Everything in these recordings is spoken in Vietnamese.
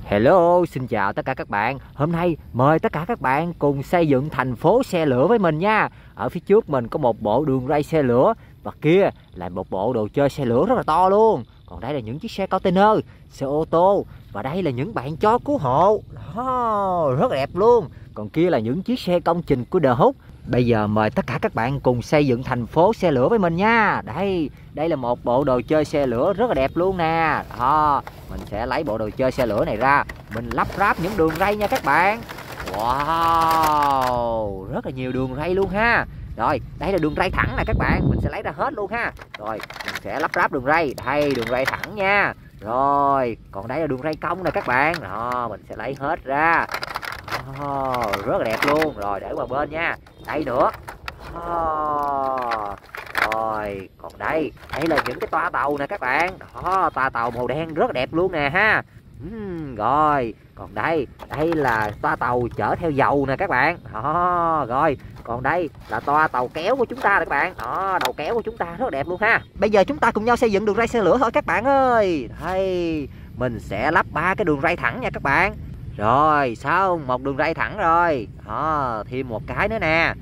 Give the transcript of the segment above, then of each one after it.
Hello, xin chào tất cả các bạn. Hôm nay mời tất cả các bạn cùng xây dựng thành phố xe lửa với mình nha. Ở phía trước mình có một bộ đường ray xe lửa, và kia là một bộ đồ chơi xe lửa rất là to luôn. Còn đây là những chiếc xe container, xe ô tô, và đây là những bạn chó cứu hộ. Đó, rất là đẹp luôn. Còn kia là những chiếc xe công trình của The Hook. Bây giờ mời tất cả các bạn cùng xây dựng thành phố xe lửa với mình nha. Đây là một bộ đồ chơi xe lửa rất là đẹp luôn nè. Đó, mình sẽ lấy bộ đồ chơi xe lửa này ra, mình lắp ráp những đường ray nha các bạn. Wow, rất là nhiều đường ray luôn ha. Rồi, đây là đường ray thẳng nè các bạn, mình sẽ lấy ra hết luôn ha. Rồi, mình sẽ lắp ráp đường ray. Đây, đường ray thẳng nha. Rồi, còn đây là đường ray cong nè các bạn. Đó, mình sẽ lấy hết ra. Rất là đẹp luôn. Rồi, để qua bên nha. Đây nữa. Rồi, còn đây là những cái toa tàu nè các bạn. Đó, toa tàu màu đen rất là đẹp luôn nè ha. Rồi, còn đây là toa tàu chở theo dầu nè các bạn. Đó, rồi, còn đây là toa tàu kéo của chúng ta nè các bạn. Đó, đầu kéo của chúng ta rất là đẹp luôn ha. Bây giờ chúng ta cùng nhau xây dựng đường ray xe lửa thôi các bạn ơi. Đây, mình sẽ lắp 3 cái đường ray thẳng nha các bạn. Rồi, xong, một đường ray thẳng rồi. Đó, thêm một cái nữa nè.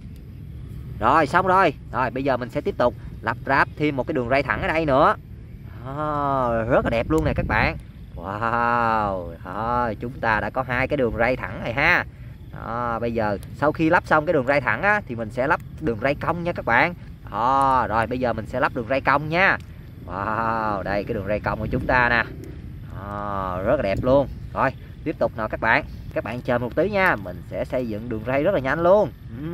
Rồi, xong rồi. Rồi, bây giờ mình sẽ tiếp tục lắp ráp thêm một cái đường ray thẳng ở đây nữa. Đó, rất là đẹp luôn nè các bạn. Wow, đó, chúng ta đã có 2 cái đường ray thẳng này ha. Đó, bây giờ sau khi lắp xong cái đường ray thẳng á, thì mình sẽ lắp đường ray cong nha các bạn. Đó, rồi bây giờ mình sẽ lắp đường ray cong nha. Wow, đây cái đường ray cong của chúng ta nè. Đó, rất là đẹp luôn. Rồi, tiếp tục nào các bạn. Các bạn chờ một tí nha, mình sẽ xây dựng đường ray rất là nhanh luôn.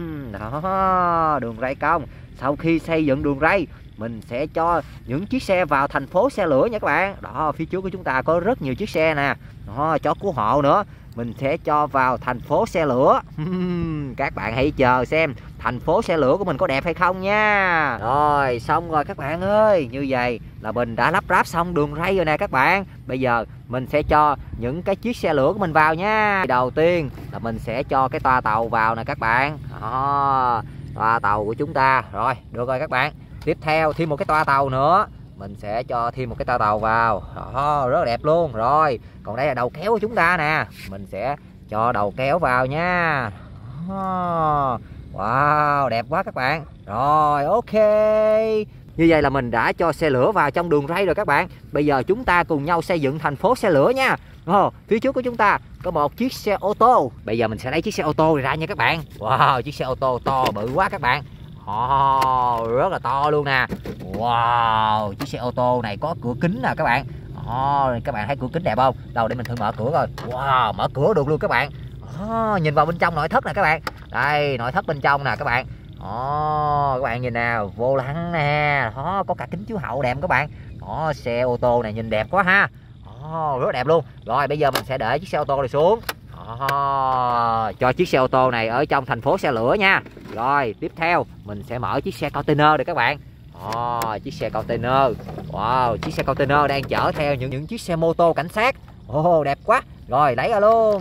Đó, đường ray cong. Sau khi xây dựng đường ray, mình sẽ cho những chiếc xe vào thành phố xe lửa nha các bạn. Đó, phía trước của chúng ta có rất nhiều chiếc xe nè. Đó, chó cứu hộ nữa. Mình sẽ cho vào thành phố xe lửa. Các bạn hãy chờ xem thành phố xe lửa của mình có đẹp hay không nha. Rồi, xong rồi các bạn ơi. Như vậy là mình đã lắp ráp xong đường ray rồi nè các bạn. Bây giờ mình sẽ cho những cái chiếc xe lửa của mình vào nha. Đầu tiên là mình sẽ cho cái toa tàu vào nè các bạn. Đó, toa tàu của chúng ta. Rồi, được rồi các bạn. Tiếp theo thêm một cái toa tàu nữa. Mình sẽ cho thêm một cái toa tàu vào. Đó, rất là đẹp luôn. Rồi, còn đây là đầu kéo của chúng ta nè. Mình sẽ cho đầu kéo vào nha. Đó. Wow, đẹp quá các bạn. Rồi, ok. Như vậy là mình đã cho xe lửa vào trong đường ray rồi các bạn. Bây giờ chúng ta cùng nhau xây dựng thành phố xe lửa nha. Phía trước của chúng ta có một chiếc xe ô tô. Bây giờ mình sẽ lấy chiếc xe ô tô này ra nha các bạn. Wow, chiếc xe ô tô to bự quá các bạn. Rất là to luôn nè. Wow, chiếc xe ô tô này có cửa kính nè các bạn. Các bạn thấy cửa kính đẹp không? Đâu để mình thử mở cửa coi. Wow, mở cửa được luôn các bạn. Nhìn vào bên trong nội thất nè các bạn. Đây, nội thất bên trong nè các bạn. Các bạn nhìn nào, vô lăng nè. Có cả kính chiếu hậu đẹp các bạn. Xe ô tô này nhìn đẹp quá ha. Rất đẹp luôn. Rồi bây giờ mình sẽ để chiếc xe ô tô này xuống. Cho chiếc xe ô tô này ở trong thành phố xe lửa nha. Rồi tiếp theo mình sẽ mở chiếc xe container đây các bạn. Chiếc xe container. Wow, chiếc xe container đang chở theo những chiếc xe mô tô cảnh sát. Đẹp quá. Rồi lấy ra luôn.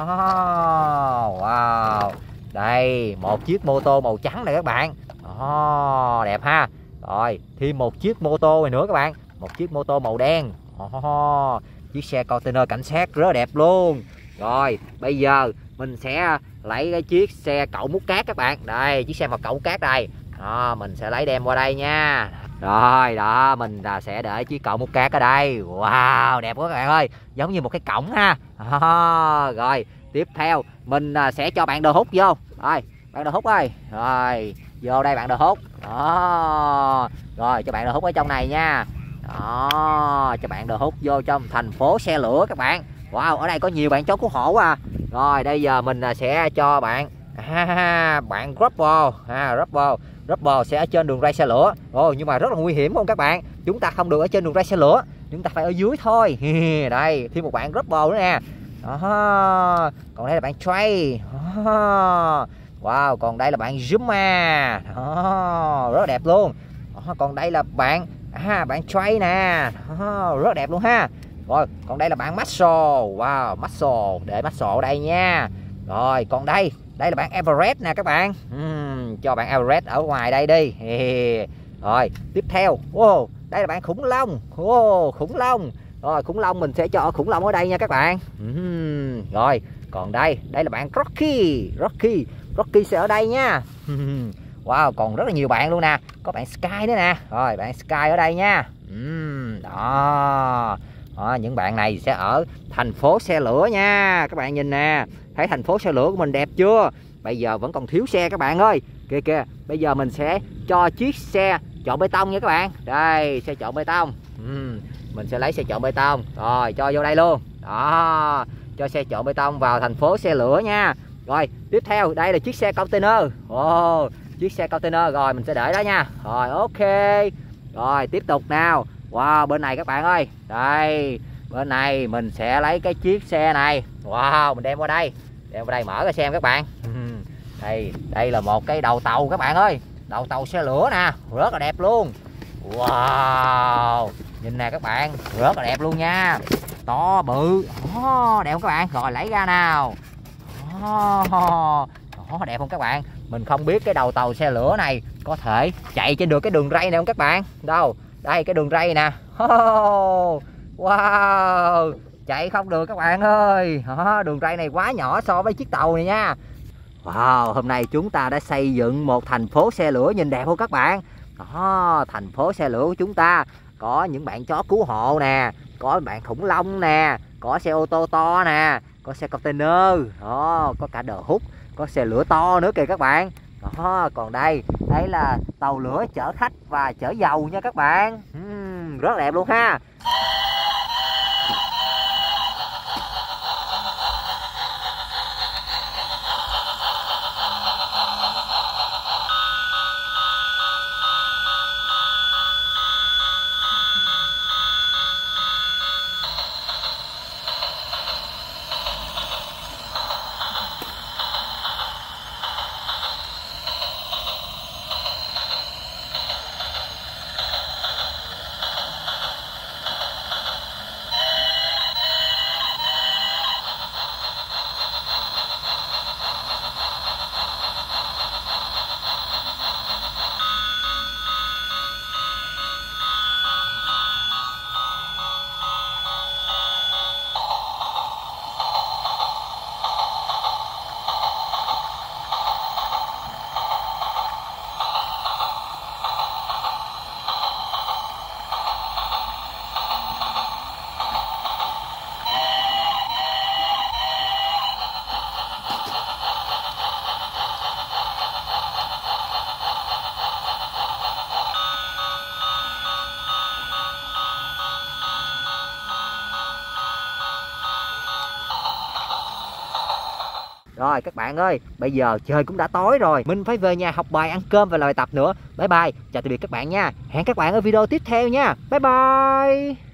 Wow, đây một chiếc mô tô màu trắng này các bạn. Đẹp ha. Rồi thêm một chiếc mô tô này nữa các bạn. Một chiếc mô tô màu đen. Chiếc xe container cảnh sát rất đẹp luôn. Rồi bây giờ mình sẽ lấy cái chiếc xe cậu múc cát các bạn. Đây chiếc xe mà cậu cát đây. Mình sẽ lấy đem qua đây nha. Rồi đó, mình sẽ để chiếc cậu múc cát ở đây. Wow, đẹp quá các bạn ơi. Giống như một cái cổng ha. Rồi tiếp theo mình sẽ cho bạn đồ hút vô. Rồi bạn đồ hút ơi. Rồi vô đây bạn đồ hút. Đó. Rồi cho bạn đồ hút ở trong này nha. Đó, cho bạn đồ hút vô trong thành phố xe lửa các bạn. Wow, ở đây có nhiều bạn chó cứu hộ à. Rồi bây giờ mình sẽ cho bạn bạn Rubble sẽ ở trên đường ray xe lửa. Nhưng mà rất là nguy hiểm không các bạn. Chúng ta không được ở trên đường ray xe lửa, chúng ta phải ở dưới thôi. Đây thêm một bạn Rubble nữa nè. Đó. Còn đây là bạn Trey. Wow, còn đây là bạn Zuma. Rất là đẹp luôn. Còn đây là bạn bạn Trey nè. Rất đẹp luôn ha. Rồi còn đây là bạn Muscle. Wow, Muscle, để Muscle ở đây nha. Rồi còn đây là bạn Everest nè các bạn. Cho bạn Everest ở ngoài đây đi. Rồi tiếp theo đây là bạn khủng long. Khủng long. Rồi khủng long mình sẽ cho khủng long ở đây nha các bạn. Rồi còn đây là bạn Rocky sẽ ở đây nha. Wow, còn rất là nhiều bạn luôn nè, có bạn Sky nữa nè. Rồi bạn Sky ở đây nha. Đó. Đó, những bạn này sẽ ở thành phố xe lửa nha. Các bạn nhìn nè, thấy thành phố xe lửa của mình đẹp chưa? Bây giờ vẫn còn thiếu xe các bạn ơi. Kìa kìa, bây giờ mình sẽ cho chiếc xe trộn bê tông nha các bạn. Đây, xe trộn bê tông. Mình sẽ lấy xe trộn bê tông rồi cho vô đây luôn. Đó, cho xe trộn bê tông vào thành phố xe lửa nha. Rồi tiếp theo đây là chiếc xe container. Chiếc xe container rồi mình sẽ để đó nha. Rồi ok. Rồi tiếp tục nào. Wow, bên này các bạn ơi. Đây, bên này mình sẽ lấy cái chiếc xe này. Wow, mình đem qua đây. Đem qua đây mở ra xem các bạn. Đây là một cái đầu tàu các bạn ơi. Đầu tàu xe lửa nè, rất là đẹp luôn. Wow, nhìn nè các bạn, rất là đẹp luôn nha. To bự. Đẹp không các bạn? Rồi lấy ra nào. Đẹp không các bạn? Mình không biết cái đầu tàu xe lửa này có thể chạy trên được cái đường ray này không các bạn? Đâu? Đây cái đường ray nè. Wow, chạy không được các bạn ơi. Đường ray này quá nhỏ so với chiếc tàu này nha. Wow, hôm nay chúng ta đã xây dựng một thành phố xe lửa nhìn đẹp không các bạn? Đó, thành phố xe lửa của chúng ta có những bạn chó cứu hộ nè, có bạn khủng long nè, có xe ô tô to nè, có xe container, đó, có cả đờ hút, có xe lửa to nữa kìa các bạn. Đó, còn đây là tàu lửa chở khách và chở dầu nha các bạn. Rất đẹp luôn ha. Rồi các bạn ơi, bây giờ trời cũng đã tối rồi, mình phải về nhà học bài, ăn cơm và làm bài tập nữa. Bye bye, chào tạm biệt các bạn nha. Hẹn các bạn ở video tiếp theo nha. Bye bye.